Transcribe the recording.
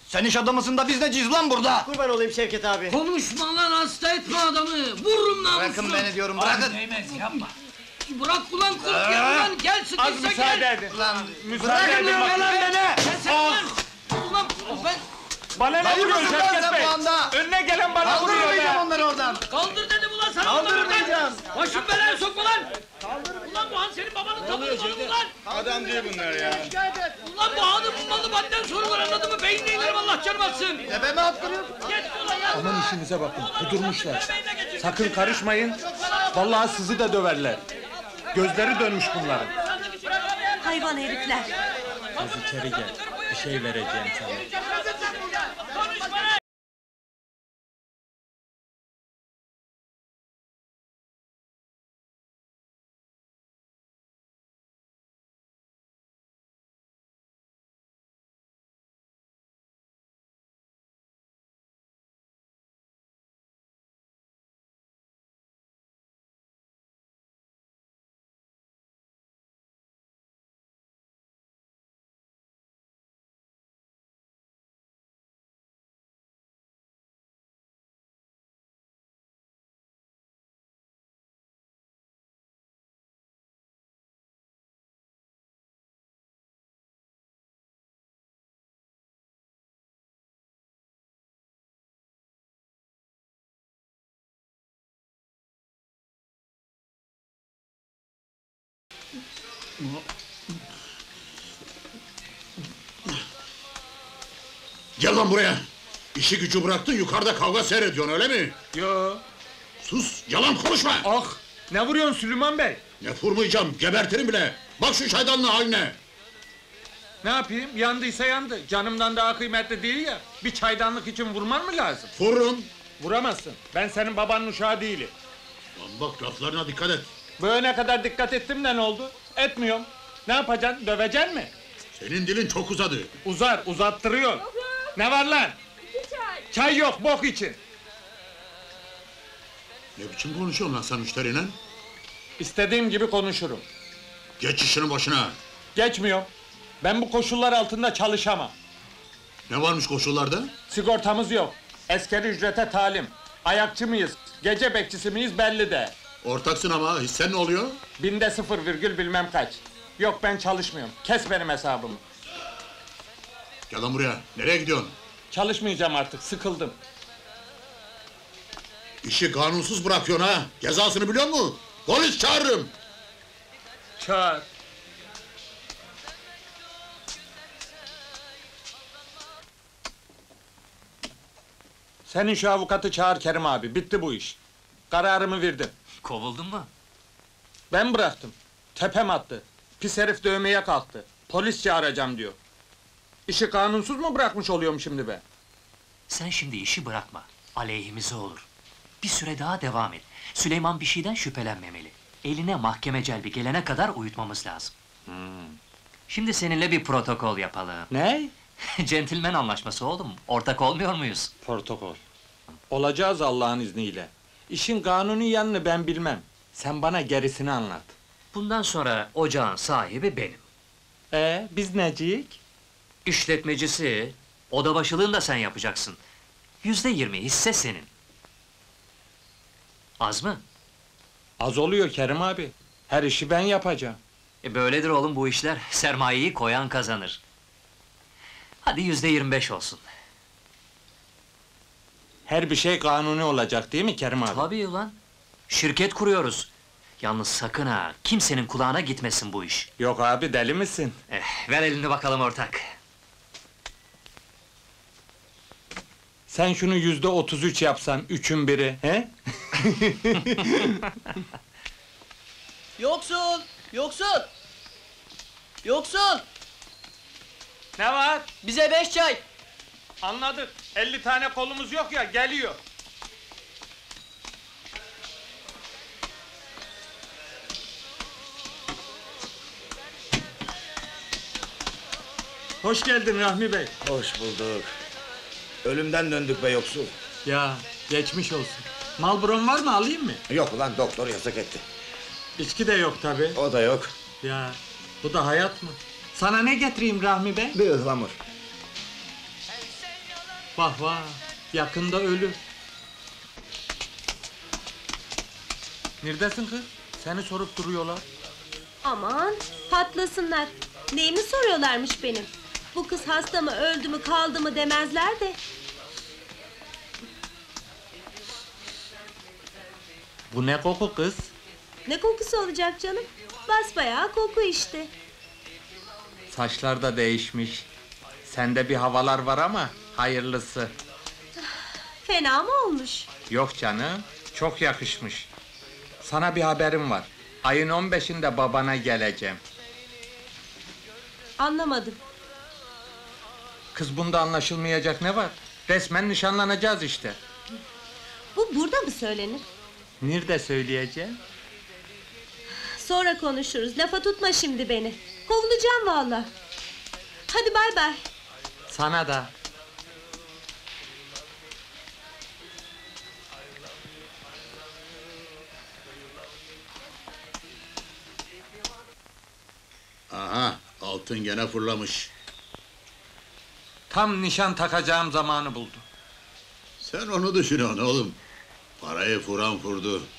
Sen iş adamısın da biz neciyiz lan burada? Kurban olayım Şevket abi. Konuşma lan, hasta etme adamı! Vururum namusunu! Bırakın beni diyorum, bırakın! Değmez, yapma! Bırak ulan kurt, gel ulan, gel sıkışsa Az müsaade gel! edin. Lan, Müsaade edin bırakın bakayım. lan beni! Sen lan! Ulan ben... Bana ne Dayı vuruyorsun mısın lan Şevket sen Bey? bu anda? Önüne gelen bana vuruyor Kaldırmayacağım ya! onları oradan! Kaldır dedim ulan sana! Kaldırmayacağım! Başım belaya sokma lan! Ulan bu han senin babanın tabanı malı ulan! Adam değil bunlar ya! Ulan bu hanın malı benden sonra var, anladın mı? Beynine inerim, Allah canım atsın! Tepeme attırıyorsun! Geç ulan ya! Aman işinize bakın, kudurmuşlar. Beynine geçin. Sakın karışmayın, vallahi sizi de döverler. Gözleri dönmüş bunların. Hayvan herifler! Az içeri gel, bir şey vereceğim sana. Gel lan buraya! İşi gücü bıraktın, yukarıda kavga seyrediyorsun, öyle mi? Yo, Sus, yalan konuşma! ah! Ne vuruyorsun Süleyman Bey? Ne vurmayacağım, gebertirim bile! Bak şu çaydanlığın haline! Ne yapayım, yandıysa yandı. Canımdan daha kıymetli değil ya. Bir çaydanlık için vurman mı lazım? Vururum! Vuramazsın, ben senin babanın uşağı değilim. Lan bak, laflarına dikkat et! Böyle ne kadar dikkat ettim de ne oldu? Etmiyorum. Ne yapacaksın, döveceksin mi? Senin dilin çok uzadı! Uzar, uzattırıyor. Ne var lan? Çay yok, bok için. Ne biçim konuşuyorsun lan sen müşteriyle? İstediğim gibi konuşurum. Geç işinin başına! Geçmiyorum. Ben bu koşullar altında çalışamam. Ne varmış koşullarda? Sigortamız yok. Askeri ücrete talim. Ayakçı mıyız, gece bekçisi miyiz belli de. Ortaksın ama, hissen ne oluyor? Binde 0 virgül bilmem kaç. Yok ben çalışmıyorum. Kes benim hesabımı. Gel lan buraya, nereye gidiyorsun? Çalışmayacağım artık, sıkıldım. İşi kanunsuz bırakıyorsun ha! Cezasını biliyor musun? Polis çağırırım! Çağır. Senin şu avukatı çağır Kerim abi, bitti bu iş. Kararımı verdim. Kovuldun mu? Ben bıraktım. Tepem attı. Pis herif dövmeye kalktı. Polis çağıracağım diyor. İşi kanunsuz mu bırakmış oluyorum şimdi ben? Sen şimdi işi bırakma. Aleyhimize olur. Bir süre daha devam et. Süleyman bir şeyden şüphelenmemeli. Eline mahkeme celbi gelene kadar uyutmamız lazım. Şimdi seninle bir protokol yapalım. Ne? Centilmen anlaşması oğlum. Ortak olmuyor muyuz? Protokol. Olacağız Allah'ın izniyle. İşin kanuni yanını ben bilmem. Sen bana gerisini anlat. Bundan sonra ocağın sahibi benim. Biz neciyik? İşletmecisi, oda başılığını da sen yapacaksın. %20 hisse senin. Az mı? Az oluyor Kerim abi. Her işi ben yapacağım. Böyledir oğlum bu işler. Sermayeyi koyan kazanır. Hadi %25 olsun. Her bir şey kanuni olacak değil mi Kerim abi? Tabii ulan. Şirket kuruyoruz. Yalnız sakın ha, kimsenin kulağına gitmesin bu iş. Yok abi, deli misin? Ver elini bakalım ortak. Sen şunu %33 yapsan, üçün biri, he? Yoksul! Yoksul! Yoksul! Ne var? Bize 5 çay! Anladık. 50 tane kolumuz yok ya, geliyor. Hoş geldin Rahmi Bey. Hoş bulduk. Ölümden döndük be yoksul. Ya, geçmiş olsun. Malbron var mı, alayım mı? Yok ulan, doktor yasak etti. İçki de yok tabi. O da yok. Ya, bu da hayat mı? Sana ne getireyim Rahmi Bey? Bir ıhlamur. Vah vah, yakında ölür. Neredesin kız? Seni sorup duruyorlar. Aman patlasınlar. Neyimi soruyorlarmış benim? Bu kız hasta mı, öldü mü, kaldı mı demezler de. Bu ne koku kız? Ne kokusu olacak canım? Basbayağı koku işte. Saçlar da değişmiş. Sende bir havalar var ama hayırlısı. Fena mı olmuş? Yok canım, çok yakışmış. Sana bir haberim var. Ayın 15'inde babana geleceğim. Anlamadım. Kız bunda anlaşılmayacak ne var? Resmen nişanlanacağız işte. Bu burada mı söylenir? Nerede söyleyeceğim? Sonra konuşuruz. Lafa tutma şimdi beni. Kovulacağım vallahi. Hadi bay bay. Sana da. Aha, altın gene fırlamış. Tam nişan takacağım zamanı buldu. Sen onu düşünüyorsun oğlum. Parayı vuran vurdu.